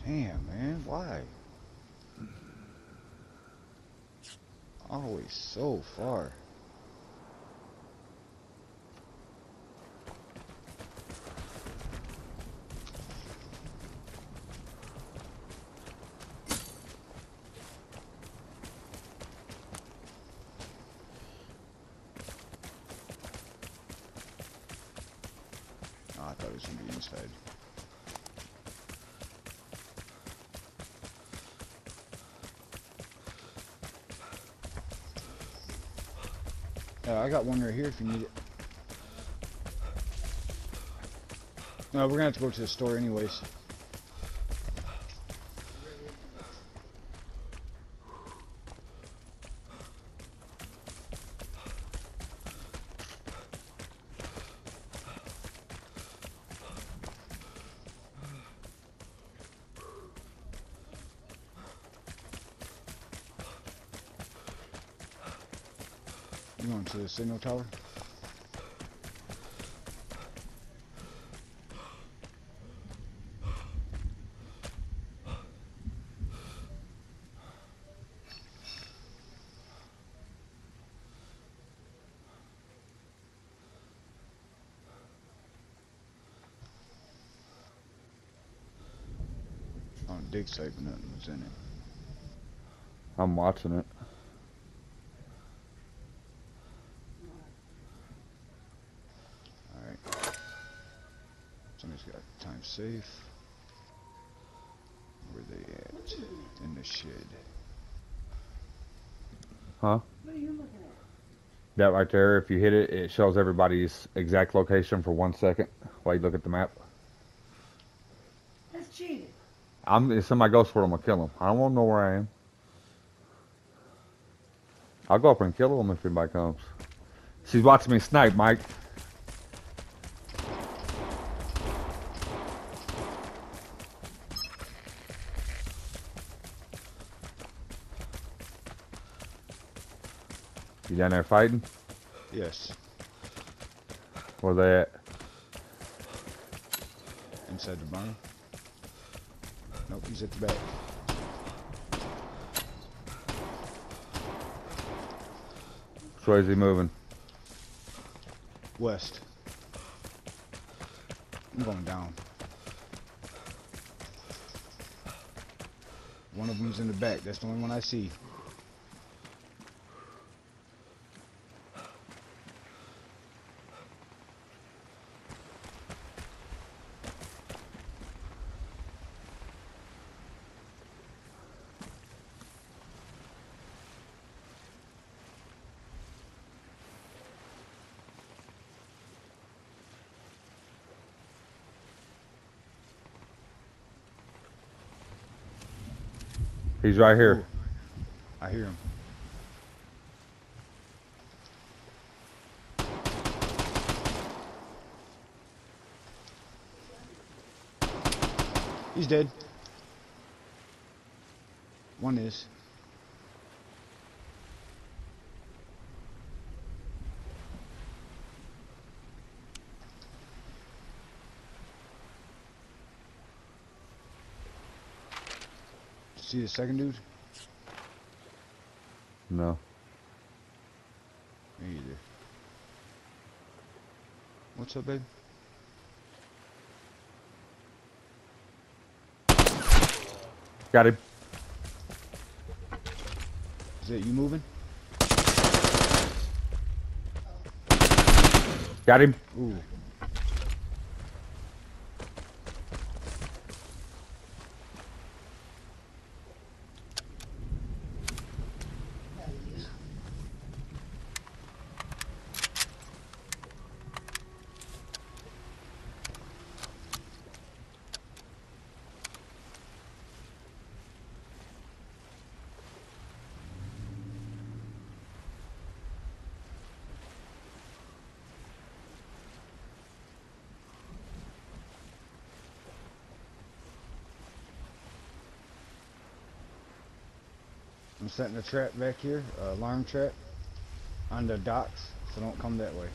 Damn, man, why? Always so far. Oh, I thought it was gonna be inside. I got one right here if you need it. No, we're gonna have to go to the store anyways. You going to the signal tower? On dig site, but nothing was in it. I'm watching it. Alright. Somebody's got time safe. Where they at? In the shed. Huh? What are you looking at? That right there, if you hit it, it shows everybody's exact location for 1 second while you look at the map. That's cheating. If somebody goes for them, I'll kill them. I don't want to know where I am. I'll go up and kill them if anybody comes. She's watching me snipe, Mike. You down there fighting? Yes. Where they at? Inside the barn. Nope, he's at the back. Which way is he moving? West. I'm going down. One of them's in the back. That's the only one I see. He's right here. Ooh, I hear him. He's dead. One is. See the second dude? No. Me either. What's up, babe? Got him. Is that you moving? Got him. Ooh. I'm setting a trap back here, alarm trap, on the docks, so don't come that way.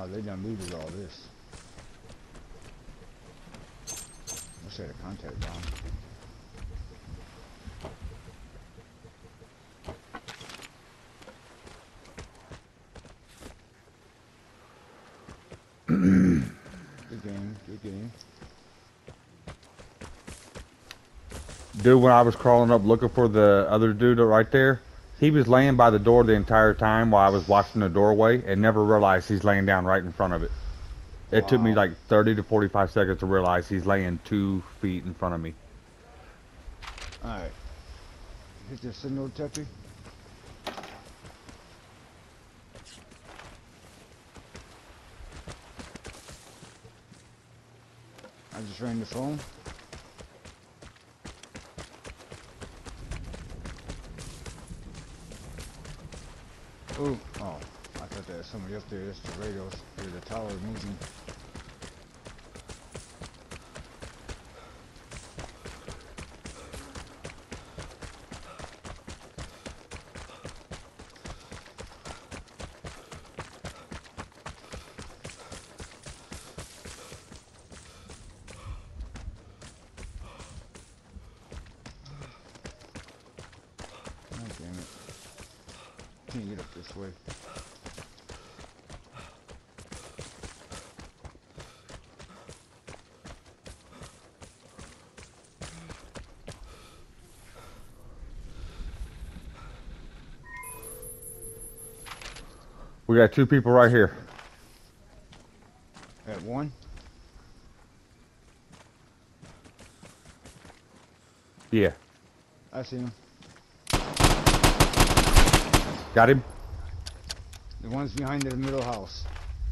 Oh, they done looted all this. Let's set a contact down. Good game, good game. Dude, when I was crawling up looking for the other dude right there, he was laying by the door the entire time while I was watching the doorway and never realized he's laying down right in front of it. It took me Wow. like 30 to 45 seconds to realize he's laying 2 feet in front of me. Alright. Hit the signal detector. I just ran the phone. Ooh, oh, I thought there was somebody up there. That's the radios. There's the tower moving. God damn it. Can't get up this way. We got 2 people right here. At one? Yeah. I see him. Got him? The one's behind the middle house.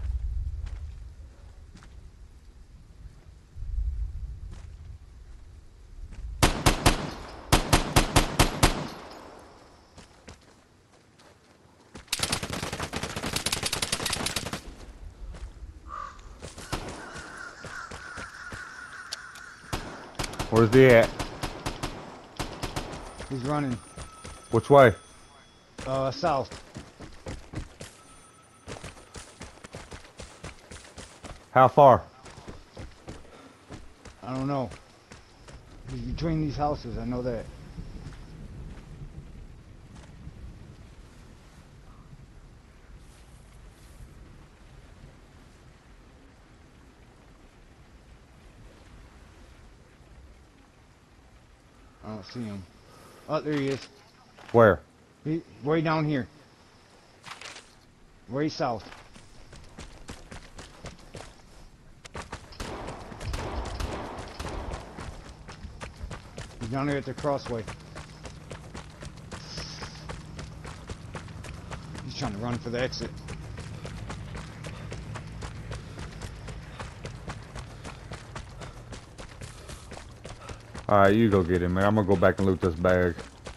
Where's he at? He's running. Which way? South. How far? I don't know. He's between these houses, I know that. I don't see him. Oh, there he is. Where? He way down here. Way south. He's down here at the crossway. He's trying to run for the exit. Alright, you go get him, man. I'm gonna go back and loot this bag.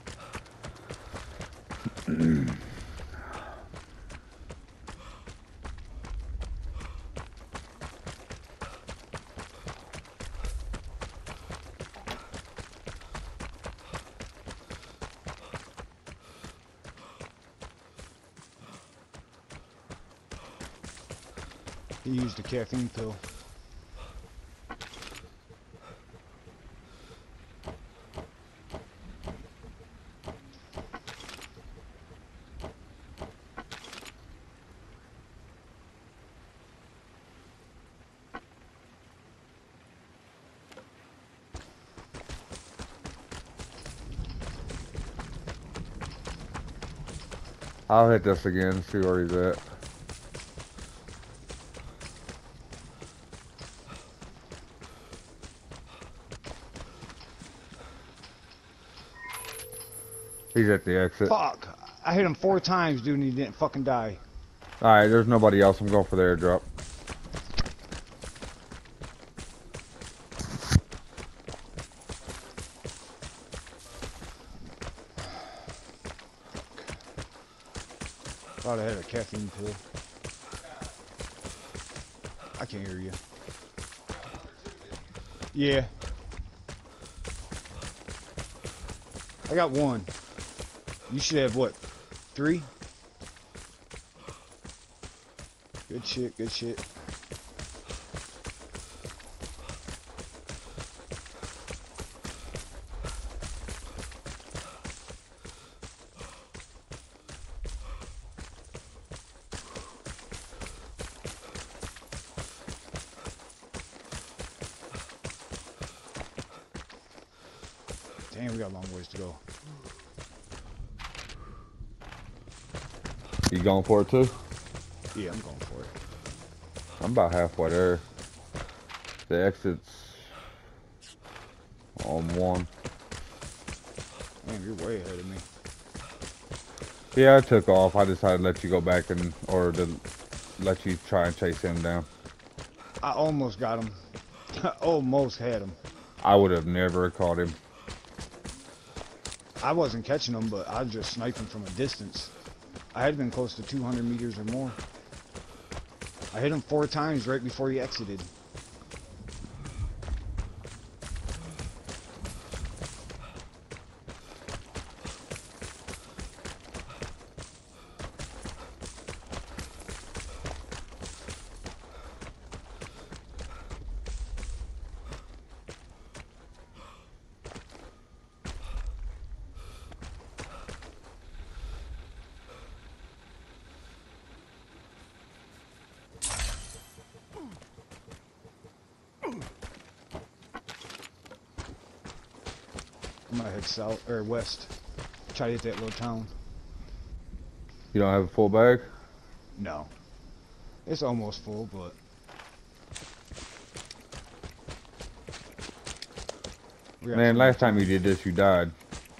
He used a caffeine pill. I'll hit this again, see where he's at. He's at the exit. Fuck! I hit him 4 times, dude, and he didn't fucking die. Alright, there's nobody else. I'm going for the airdrop. Thought I had a caffeine pill. I can't hear you. Yeah. I got 1. You should have what? 3? Good shit, good shit. Damn, we got a long ways to go. You going for it too? Yeah, I'm going for it. I'm about halfway there. The exit's on one. Man, you're way ahead of me. Yeah, I took off. I decided to let you go back or to let you try and chase him down. I almost got him. I almost had him. I would have never caught him. I wasn't catching him, but I was just sniping from a distance. I had been close to 200 meters or more. I hit him 4 times right before he exited. I'm gonna head south or west. Try to hit that little town. You don't have a full bag? No. It's almost full, but Man, last time you did this, you died.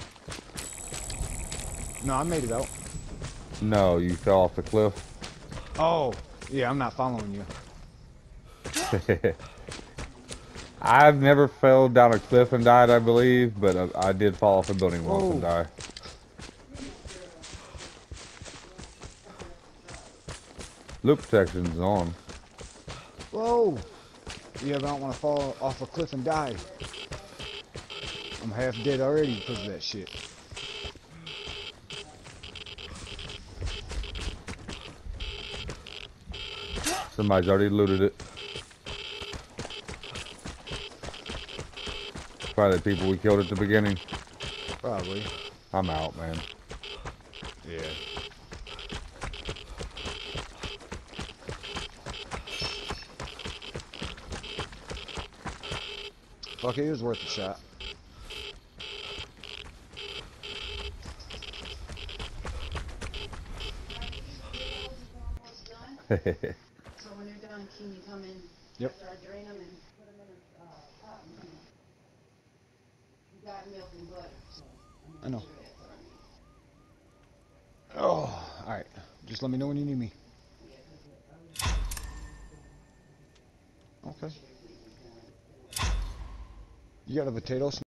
No, I made it out. No, you fell off the cliff. Oh, yeah, I'm not following you. I've never fell down a cliff and died, I believe, but I did fall off a building once and die. Loop protection's on. Whoa! Yeah, but I don't want to fall off a cliff and die. I'm half dead already because of that shit. Somebody's already looted it. Probably the people we killed at the beginning. Probably. I'm out, man. Yeah. Fuck it, was worth a shot. So when you're done, can you come in Yep. after I drain them and put them in a pot? You got milk and butter, so I know. sure that's what I need. Oh, alright. Just let me know when you need me. Okay. You got a potato